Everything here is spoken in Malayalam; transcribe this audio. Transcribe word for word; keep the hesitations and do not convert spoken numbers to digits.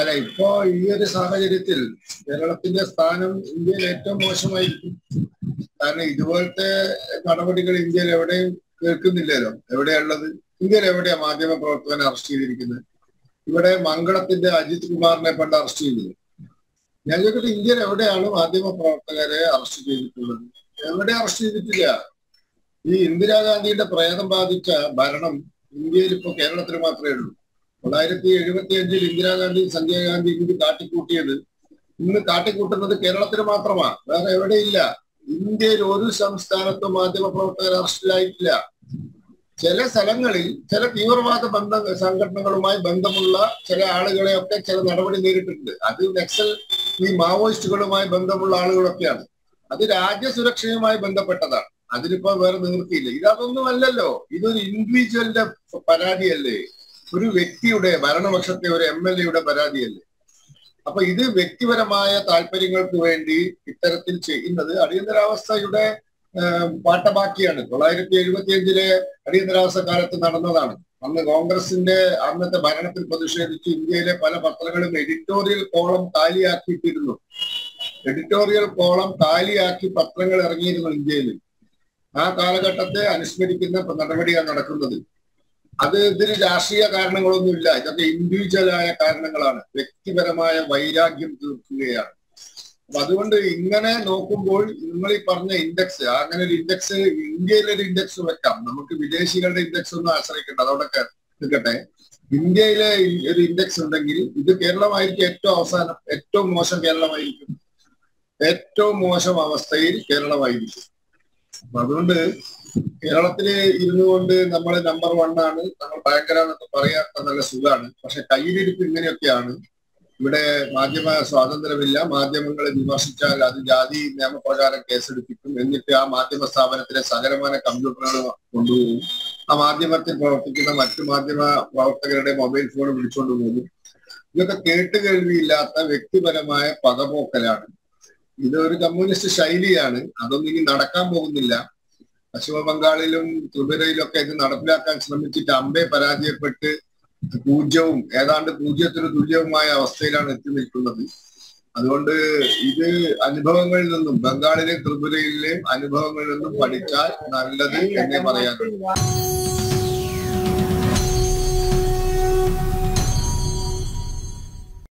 അല്ല, ഇപ്പോ ഈ ഒരു സാഹചര്യത്തിൽ കേരളത്തിന്റെ സ്ഥാനം ഇന്ത്യയിൽ ഏറ്റവും മോശമായിരിക്കും. കാരണം ഇതുപോലത്തെ നടപടികൾ ഇന്ത്യയിൽ എവിടെയും കേൾക്കുന്നില്ലല്ലോ. എവിടെയുള്ളത്? ഇന്ത്യയിൽ എവിടെയാ മാധ്യമ പ്രവർത്തകനെ അറസ്റ്റ് ചെയ്തിരിക്കുന്നത്? ഇവിടെ മംഗളത്തിന്റെ അജിത് കുമാറിനെ പണ്ട് അറസ്റ്റ് ചെയ്തത്. ഞാൻ ചോദിക്കട്ടെ, ഇന്ത്യയിൽ എവിടെയാണ് മാധ്യമ പ്രവർത്തകരെ അറസ്റ്റ് ചെയ്തിട്ടുള്ളത്? എവിടെ അറസ്റ്റ് ചെയ്തിട്ടില്ല. ഈ ഇന്ദിരാഗാന്ധിയുടെ പ്രേതം ബാധിച്ച ഭരണം ഇന്ത്യയിൽ ഇപ്പോ കേരളത്തിൽ മാത്രമേ ഉള്ളൂ. തൊള്ളായിരത്തി എഴുപത്തി അഞ്ചിൽ ഇന്ദിരാഗാന്ധി സഞ്ജയ് ഗാന്ധി ഇന്ത്യ കാട്ടിക്കൂട്ടിയത് ഇന്ന് കാട്ടിക്കൂട്ടുന്നത് കേരളത്തിൽ മാത്രമാണ്, വേറെ എവിടെയില്ല. ഇന്ത്യയിൽ ഒരു സംസ്ഥാനത്തും മാധ്യമ പ്രവർത്തകർ അറസ്റ്റിലായിട്ടില്ല. ചില സ്ഥലങ്ങളിൽ ചില തീവ്രവാദ ബന്ധ സംഘടനകളുമായി ബന്ധമുള്ള ചില ആളുകളെയൊക്കെ ചില നടപടി നേരിട്ടിട്ടുണ്ട്. അത് നക്സൽ ഈ മാവോയിസ്റ്റുകളുമായി ബന്ധമുള്ള ആളുകളൊക്കെയാണ്. അത് രാജ്യസുരക്ഷയുമായി ബന്ധപ്പെട്ടതാണ്. അതിനിപ്പോ വേറെ നിവൃത്തിയില്ല. ഇതൊന്നും അല്ലല്ലോ, ഇതൊരു ഇൻഡിവിജ്വലിന്റെ പരാതിയല്ലേ, ഒരു വ്യക്തിയുടെ ഭരണപക്ഷത്തെ ഒരു എം എൽ എയുടെ പരാതിയല്ലേ. അപ്പൊ ഇത് വ്യക്തിപരമായ താല്പര്യങ്ങൾക്ക് വേണ്ടി ഇത്തരത്തിൽ ചെയ്യുന്നത് അടിയന്തരാവസ്ഥയുടെ പാട്ടബാക്കിയാണ്. തൊള്ളായിരത്തി എഴുപത്തി അഞ്ചിലെ അടിയന്തരാവസ്ഥ കാലത്ത് നടന്നതാണ്. അന്ന് കോൺഗ്രസിന്റെ അന്നത്തെ ഭരണത്തിൽ പ്രതിഷേധിച്ച് ഇന്ത്യയിലെ പല പത്രങ്ങളും എഡിറ്റോറിയൽ കോളം കാലിയാക്കിയിട്ടിരുന്നു. എഡിറ്റോറിയൽ കോളം കാലിയാക്കി പത്രങ്ങൾ ഇറങ്ങിയിരുന്നു ഇന്ത്യയിൽ. ആ കാലഘട്ടത്തെ അനുസ്മരിക്കുന്ന നടപടിയാണ് നടക്കുന്നത്. അത് ഇതിന് രാഷ്ട്രീയ കാരണങ്ങളൊന്നുമില്ല. ഇതൊക്കെ ഇൻഡിവിജ്വലായ കാരണങ്ങളാണ്, വ്യക്തിപരമായ വൈരാഗ്യം തീർക്കുകയാണ്. അപ്പൊ അതുകൊണ്ട് ഇങ്ങനെ നോക്കുമ്പോൾ നിങ്ങൾ ഈ പറഞ്ഞ ഇൻഡെക്സ്, അങ്ങനെ ഒരു ഇൻഡെക്സ് ഇന്ത്യയിലൊരു ഇൻഡെക്സ് വെക്കാം. നമുക്ക് വിദേശികളുടെ ഇൻഡെക്സ് ഒന്നും ആശ്രയിക്കണ്ട, അതോടൊക്കെ നിൽക്കട്ടെ. ഇന്ത്യയിലെ ഒരു ഇൻഡെക്സ് ഉണ്ടെങ്കിൽ ഇത് കേരളമായിരിക്കും ഏറ്റവും അവസാനം. ഏറ്റവും മോശം കേരളമായിരിക്കും, ഏറ്റവും മോശം അവസ്ഥയിൽ കേരളമായിരിക്കും. അപ്പൊ അതുകൊണ്ട് കേരളത്തില് ഇരുന്നു കൊണ്ട് നമ്മൾ നമ്പർ വൺ ആണ്, നമ്മൾ ഭയങ്കരാന്നൊക്കെ പറയാത്ത നല്ല സുഖമാണ്. പക്ഷെ കയ്യിലിരിപ്പ് ഇങ്ങനെയൊക്കെയാണ്. ഇവിടെ മാധ്യമ സ്വാതന്ത്ര്യമില്ല. മാധ്യമങ്ങളെ വിമർശിച്ചാൽ അത് ജാതി നിയമപ്രകാരം കേസെടുപ്പിക്കും. എന്നിട്ട് ആ മാധ്യമ സ്ഥാപനത്തിലെ സകലമാന കമ്പ്യൂട്ടറുകൾ കൊണ്ടുപോകും. ആ മാധ്യമത്തിൽ പ്രവർത്തിക്കുന്ന മറ്റു മാധ്യമ പ്രവർത്തകരുടെ മൊബൈൽ ഫോൺ വിളിച്ചുകൊണ്ട് പോകും. ഇതൊക്കെ കേട്ടുകേൾവിയില്ലാത്ത വ്യക്തിപരമായ പകപോക്കലാണ്. ഇതൊരു കമ്മ്യൂണിസ്റ്റ് ശൈലിയാണ്. അതൊന്നും ഇനി നടക്കാൻ പോകുന്നില്ല. പശ്ചിമ ബംഗാളിലും ത്രിപുരയിലൊക്കെ ഇത് നടപ്പിലാക്കാൻ ശ്രമിച്ചിട്ട് അമ്പെ പരാജയപ്പെട്ട് പൂജ്യവും ഏതാണ്ട് പൂജ്യത്തിന് തുല്യവുമായ അവസ്ഥയിലാണ് എത്തി നിൽക്കുന്നത്. അതുകൊണ്ട് ഇത് അനുഭവങ്ങളിൽ നിന്നും, ബംഗാളിലെയും ത്രിപുരയിലെയും അനുഭവങ്ങളിൽ നിന്നും പഠിച്ചാൽ നല്ലത് എന്നേ പറയാനുള്ളൂ.